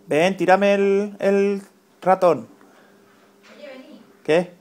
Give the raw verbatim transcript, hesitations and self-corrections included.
Ven, tírame el, el ratón. Oye, vení. ¿Qué?